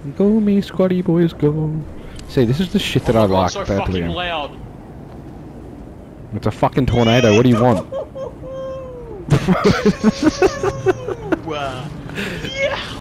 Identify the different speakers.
Speaker 1: Go me squatty boys go. See, this is the shit that I like
Speaker 2: so
Speaker 1: about
Speaker 2: fucking
Speaker 1: Liam.
Speaker 2: loud.
Speaker 1: It's a fucking tornado, what do you want?
Speaker 2: Wow. Yeah.